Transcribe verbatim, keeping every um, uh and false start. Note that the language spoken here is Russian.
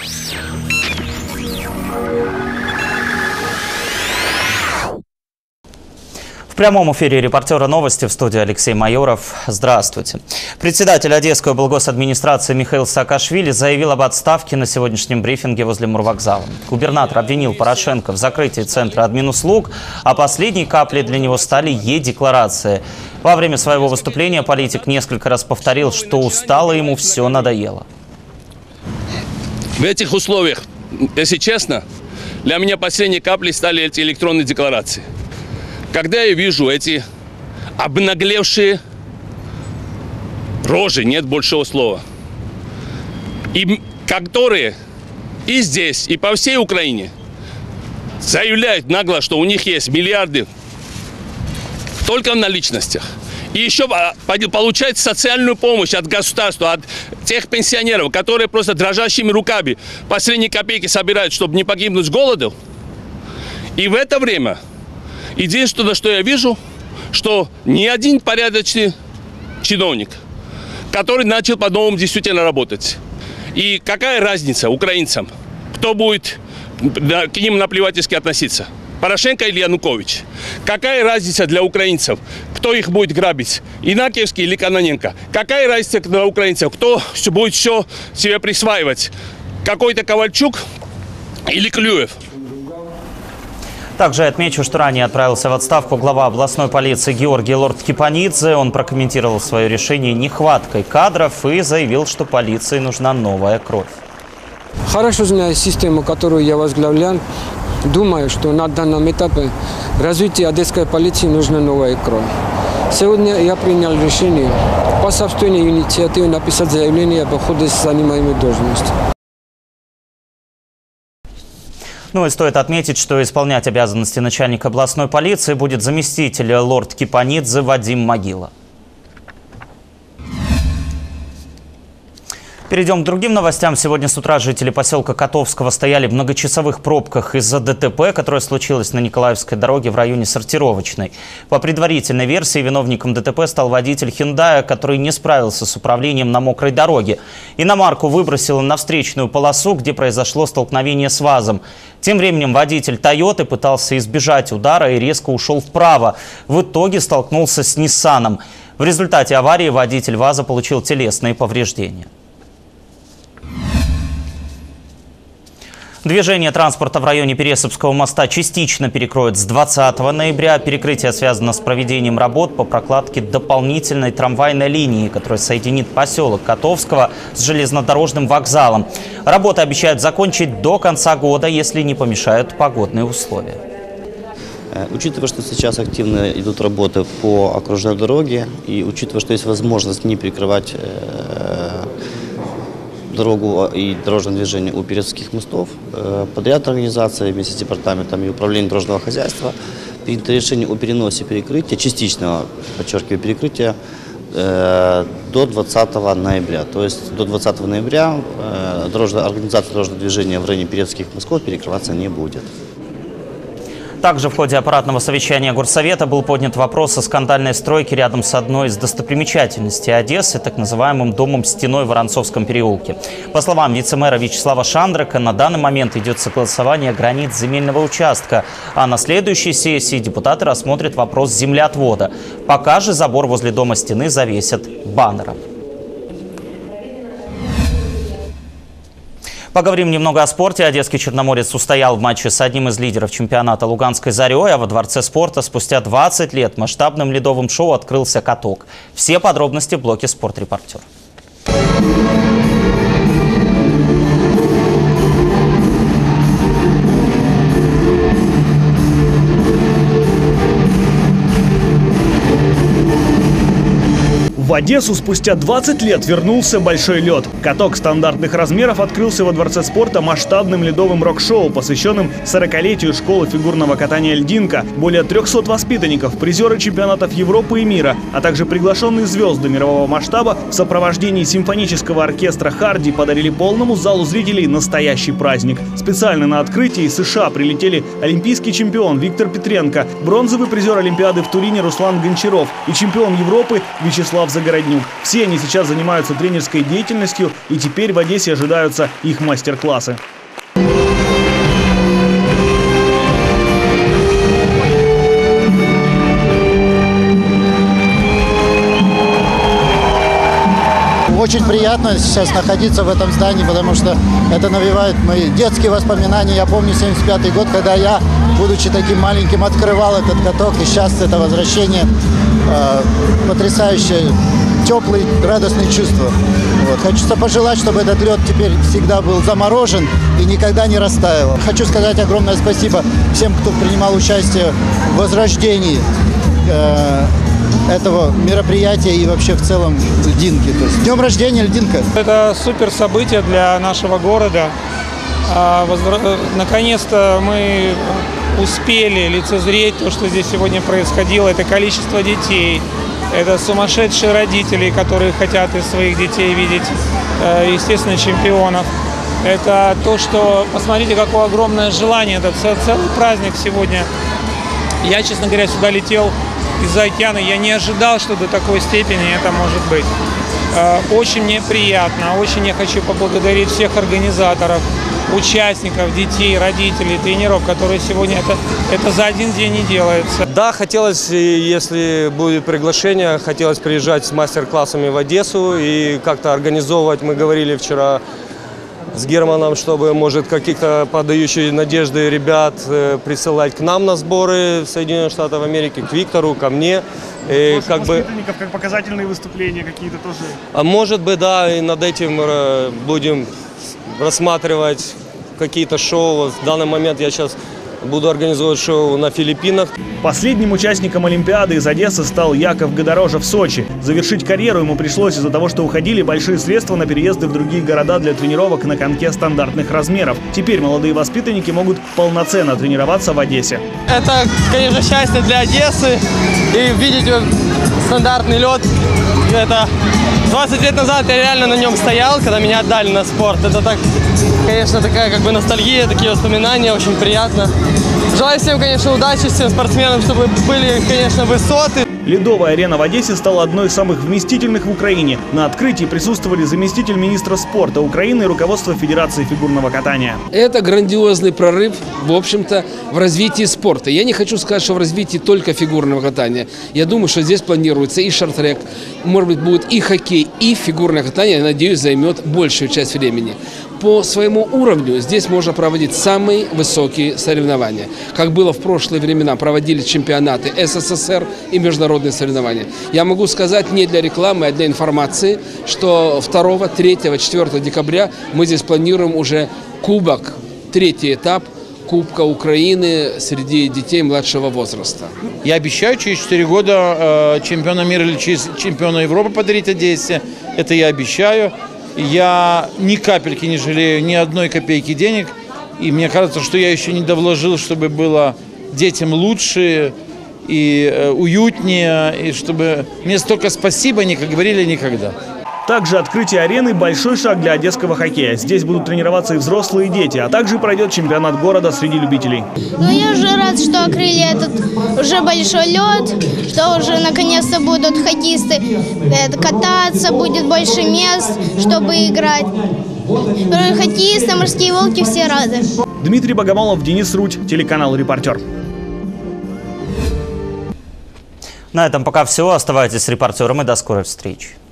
В прямом эфире «Репортера новости», в студии Алексей Майоров. Здравствуйте. Председатель Одесской облгосадминистрации Михаил Саакашвили заявил об отставке на сегодняшнем брифинге возле Мурвокзала. Губернатор обвинил Порошенко в закрытии центра админуслуг, а последней каплей для него стали Е-декларации. Во время своего выступления политик несколько раз повторил, что устало, ему все надоело. В этих условиях, если честно, для меня последней каплей стали эти электронные декларации. Когда я вижу эти обнаглевшие рожи, нет большего слова, и которые и здесь, и по всей Украине заявляют нагло, что у них есть миллиарды только в наличностях, и еще получают социальную помощь от государства, от тех пенсионеров, которые просто дрожащими руками последние копейки собирают, чтобы не погибнуть с голоду. И в это время единственное, что я вижу, что ни один порядочный чиновник, который начал по-новому действительно работать. И какая разница украинцам, кто будет к ним наплевательски относиться? Порошенко или Янукович? Какая разница для украинцев, кто их будет грабить? Инакиевский или Кононенко? Какая разница для украинцев, кто будет все себе присваивать? Какой-то Ковальчук или Клюев? Также отмечу, что ранее отправился в отставку глава областной полиции Георгий Лорд-Кипанидзе. Он прокомментировал свое решение нехваткой кадров и заявил, что полиции нужна новая кровь. Хорошо знаю систему, которую я возглавлял. Думаю, что на данном этапе развития одесской полиции нужна новая кровь. Сегодня я принял решение по собственной инициативе написать заявление об уходе с занимаемой должности. Ну и стоит отметить, что исполнять обязанности начальника областной полиции будет заместитель Лорд-Кипанидзе Вадим Могила. Перейдем к другим новостям. Сегодня с утра жители поселка Котовского стояли в многочасовых пробках из-за ДТП, которое случилось на Николаевской дороге в районе Сортировочной. По предварительной версии, виновником ДТП стал водитель «Хендая», который не справился с управлением на мокрой дороге. Иномарку выбросило на встречную полосу, где произошло столкновение с ВАЗом. Тем временем водитель «Тойоты» пытался избежать удара и резко ушел вправо. В итоге столкнулся с «Ниссаном». В результате аварии водитель ВАЗа получил телесные повреждения. Движение транспорта в районе Пересыпского моста частично перекроют с двадцатого ноября. Перекрытие связано с проведением работ по прокладке дополнительной трамвайной линии, которая соединит поселок Котовского с железнодорожным вокзалом. Работы обещают закончить до конца года, если не помешают погодные условия. Учитывая, что сейчас активно идут работы по окружной дороге, и учитывая, что есть возможность не перекрывать дорогу и дорожное движение у Пересыпских мостов, подряд организация вместе с департаментом и управлением дорожного хозяйства принято решение о переносе перекрытия, частичного, подчеркиваю, перекрытия до двадцатого ноября. То есть до двадцатого ноября дорожная, организация дорожного движения в районе Пересыпских мостов перекрываться не будет. Также в ходе аппаратного совещания Горсовета был поднят вопрос о скандальной стройке рядом с одной из достопримечательностей Одессы, так называемым домом-стеной в Воронцовском переулке. По словам вице-мэра Вячеслава Шандрака, на данный момент идет согласование границ земельного участка, а на следующей сессии депутаты рассмотрят вопрос землеотвода. Пока же забор возле дома-стены завесят баннером. Поговорим немного о спорте. Одесский черноморец устоял в матче с одним из лидеров чемпионата Луганской «Зарей», а во Дворце спорта спустя двадцать лет масштабным ледовым шоу открылся каток. Все подробности в блоке «Спорт-репортер». В Одессу спустя двадцать лет вернулся большой лед. Каток стандартных размеров открылся во Дворце спорта масштабным ледовым рок-шоу, посвященным сорокалетию школы фигурного катания «Льдинка». Более трёхсот воспитанников, призеры чемпионатов Европы и мира, а также приглашенные звезды мирового масштаба в сопровождении симфонического оркестра «Харди» подарили полному залу зрителей настоящий праздник. Специально на открытие из США прилетели олимпийский чемпион Виктор Петренко, бронзовый призер Олимпиады в Турине Руслан Гончаров и чемпион Европы Вячеслав Загородний. Городнюк. Все они сейчас занимаются тренерской деятельностью, и теперь в Одессе ожидаются их мастер-классы. Очень приятно сейчас находиться в этом здании, потому что это навевает мои детские воспоминания. Я помню семьдесят пятый год, когда я, будучи таким маленьким, открывал этот каток. И сейчас это возвращение э, потрясающее, теплые, радостные чувства. Вот. Хочу пожелать, чтобы этот лед теперь всегда был заморожен и никогда не растаял. Хочу сказать огромное спасибо всем, кто принимал участие в возрождении э, этого мероприятия и вообще в целом льдинки. То есть, с днем рождения, льдинка! Это супер событие для нашего города. Наконец-то мы успели лицезреть то, что здесь сегодня происходило. Это количество детей, это сумасшедшие родители, которые хотят из своих детей видеть, естественно, чемпионов. Это то, что, посмотрите, какое огромное желание, это целый праздник сегодня. Я, честно говоря, сюда летел из-за океана, я не ожидал, что до такой степени это может быть. Очень мне приятно, очень я хочу поблагодарить всех организаторов, участников, детей, родителей, тренеров, которые сегодня это, это за один день не делается. Да, хотелось, если будет приглашение, хотелось приезжать с мастер-классами в Одессу и как-то организовывать, мы говорили вчера с Германом, чтобы, может, каких-то подающих надежды ребят э, присылать к нам на сборы в Соединенных Штатах Америки, к Виктору, ко мне. И, может, как бы, как показательные выступления какие-то тоже? А может быть, да, и над этим э, будем рассматривать какие-то шоу. В данный момент я сейчас буду организовывать шоу на Филиппинах. Последним участником Олимпиады из Одессы стал Яков Гадорожа в Сочи. Завершить карьеру ему пришлось из-за того, что уходили большие средства на переезды в другие города для тренировок на коньке стандартных размеров. Теперь молодые воспитанники могут полноценно тренироваться в Одессе. Это, конечно, счастье для Одессы. И видеть стандартный лед. Это двадцать лет назад я реально на нем стоял, когда меня отдали на спорт. Это так, конечно, такая как бы ностальгия, такие воспоминания, очень приятно. Желаю всем, конечно, удачи, всем спортсменам, чтобы были, конечно, высоты. Ледовая арена в Одессе стала одной из самых вместительных в Украине. На открытии присутствовали заместитель министра спорта Украины и руководство Федерации фигурного катания. Это грандиозный прорыв, в общем-то, в развитии спорта. Я не хочу сказать, что в развитии только фигурного катания. Я думаю, что здесь планируется и шорт-трек, может быть, будет и хоккей, и фигурное катание, я надеюсь, займет большую часть времени. По своему уровню здесь можно проводить самые высокие соревнования. Как было в прошлые времена, проводили чемпионаты СССР и международные соревнования. Я могу сказать не для рекламы, а для информации, что второго, третьего, четвёртого декабря мы здесь планируем уже кубок, третий этап Кубка Украины среди детей младшего возраста. Я обещаю через четыре года э, чемпиона мира или чемпиона Европы подарить Одессе. Это я обещаю. Я ни капельки не жалею, ни одной копейки денег. И мне кажется, что я еще не довложил, чтобы было детям лучше и э, уютнее. И чтобы мне столько спасибо не говорили никогда. Также открытие арены – большой шаг для одесского хоккея. Здесь будут тренироваться и взрослые, и дети, а также пройдет чемпионат города среди любителей. Ну, я уже рад, что открыли этот уже большой лед, что уже наконец-то будут хоккеисты кататься, будет больше мест, чтобы играть. Хоккеисты, морские волки, все рады. Дмитрий Богомолов, Денис Рудь, телеканал «Репортер». На этом пока все. Оставайтесь с «Репортером» и до скорой встречи.